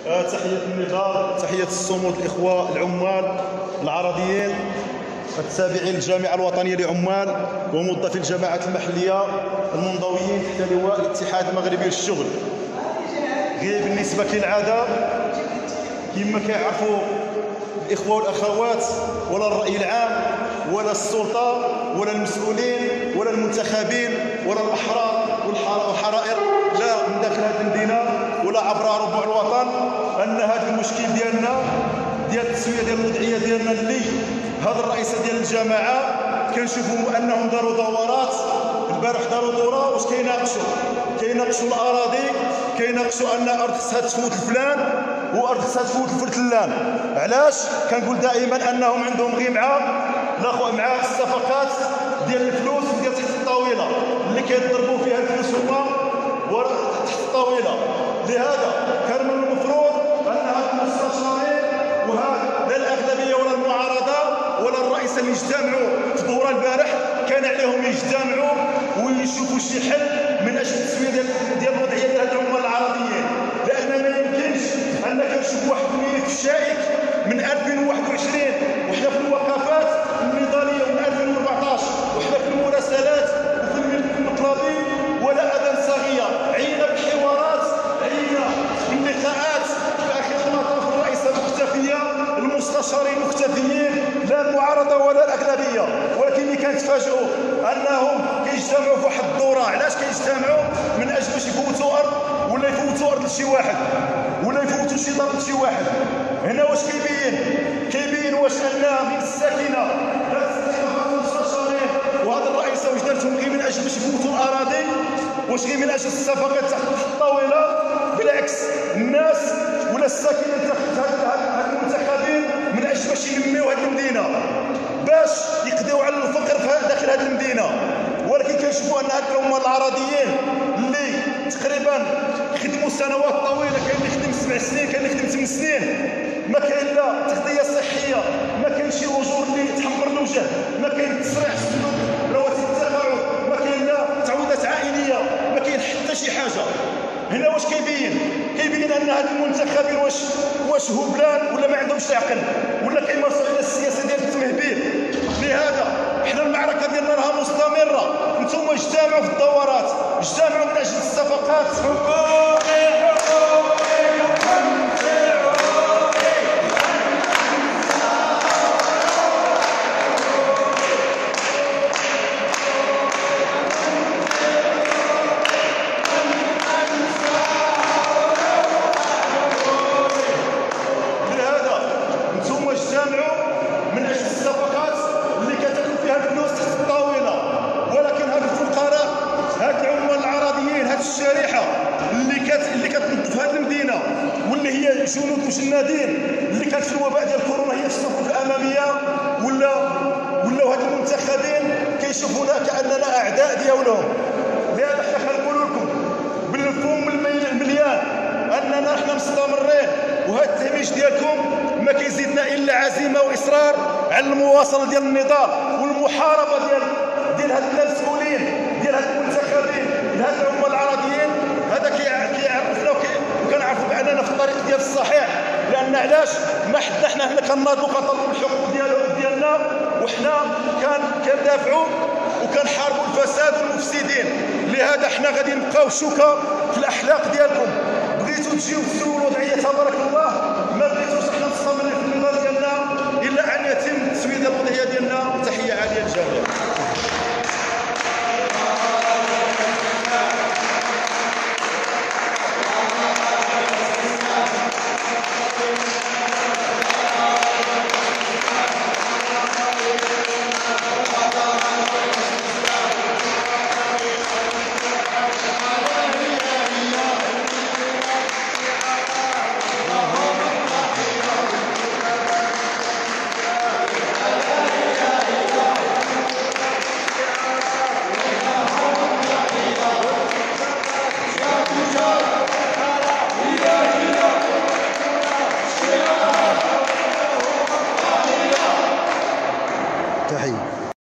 تحية النضال، تحية الصمود الإخوة العمال العرضيين التابعين للجامعة الوطنية لعمال وموظفي الجماعات المحلية المنضويين تحت لواء الاتحاد المغربي للشغل. غير بالنسبة كالعادة كما كيعرفوا الإخوة والأخوات، ولا الرأي العام ولا السلطة ولا المسؤولين ولا المنتخبين ولا الأحرار والحرائر لا من داخل هذه المدينة ولا عبر ربوع الوطن أن هذا المشكل ديالنا ديال التسوية ديال الوضعية ديالنا اللي هذا الرئيس ديال الجماعة كنشوفوا أنهم داروا دورات. البارح داروا دورة واش كيناقشوا الأراضي، كيناقشوا أن أرض خصها تفوت الفلان وأرض خصها تفوت الفلان. علاش؟ كنقول دائما أنهم عندهم غير مع الصفقات ديال الفلوس ديال تحت الطاولة اللي كيضربوا فيها الفلوس هما تحت الطاولة. لهذا كان من المفروض أن هاد المستشارين وهاد لا الأغلبية ولا المعارضة ولا الرئيس اللي اجتمعوا في الدورة البارح كان عليهم يجتمعوا ويشوفوا شي حل من أجل التسوية ديال الوضعية ديال هاد العمال العربيين، لأن ما يمكنش أنك تشوف واحد الملف شائك من 2021 وحنا في الوقفات النضالية ومن 2014 وحنا في المراسلات وفي المطلبي ولا أذان صاغية. عينا بالحوارات، عينا باللقاءات، في آخر المطاف الرئيسة مختفية، المستشارين مختفيين، لا المعارضة ولا الأغلبية. ولكن اللي كنتفاجئوا أنهم كيجتمعوا في واحد الدورة. علاش كيجتمعوا؟ من أجل باش يفوتوا أرض ولا يفوتوا أرض لشي واحد ولا يفوتوا شي ضرب لشي واحد. هنا واش كيبين واش أن من الساكنة لا تستحق المستشارين وهذا الرئيس واش دارتهم غير من أجل باش يفوتوا الأراضي، واش غير من أجل الصفقات تحت الطاولة. بالعكس الناس ولا الساكنين تحت هاد المنتخبين من أجل باش ينميو هاد المدينة باش يقضيو على الفقر داخل هاد المدينة. ولكن كنشوفوا أن هاد العمال العرضيين اللي تقريبا خدموا سنوات طويلة، كاين اللي خدم 7 سنين، كاين اللي خدم 8 سنين، ما كاين لا تغطية صحية، ما كاين شي أجور اللي تحمر الوجه، ما كاين تسريح السلوك، رواتب التقاعد، ما كاين لا تعويضات عائلية، ما كاين حتى شي حاجة. هنا واش كيبين ان هاد المنتخبين واش هبلان ولا ما عندهمش عقل ولا كيمارسوا على السياسه ديال التمهبيل. لهذا حنا المعركه ديالنا راها مستمره. نتوما اجتمعوا في الدورات، اجتمعوا من اجل الصفقات. من اجل الصفقات اللي كتاكل فيها الفلوس تحت الطاوله. ولكن هاد الفقراء، هاد العمال العرضيين، هاد الشريحه اللي كتنظف هاد المدينه واللي هي جنود مجندين اللي كانت في الوباء ديال كورونا هي في الصفوف الاماميه ولاو هاد المنتخبين كيشوفونا كاننا اعداء ديالهم. لهذا حنا كنقولوا لكم بالفم المليان اننا حنا مستمرين، وهذا التهميش ديالكم ما كيزيدنا الا عزيمه واصرار على المواصله ديال النضال والمحاربه ديال هاد المسؤولين ديال هاد المنتخبين ديال هاد العمال العرضيين. هذا كيعرفنا وكنعرفوا باننا في الطريق ديال الصحيح. لان علاش؟ ما حنا كناضلوا كنطلبوا الحقوق ديالنا وحنا كندافعوا وكنحاربوا الفساد والمفسدين. لهذا حنا غادي نبقاو شوكه في الاحلاق ديالكم. بغيتوا تجيو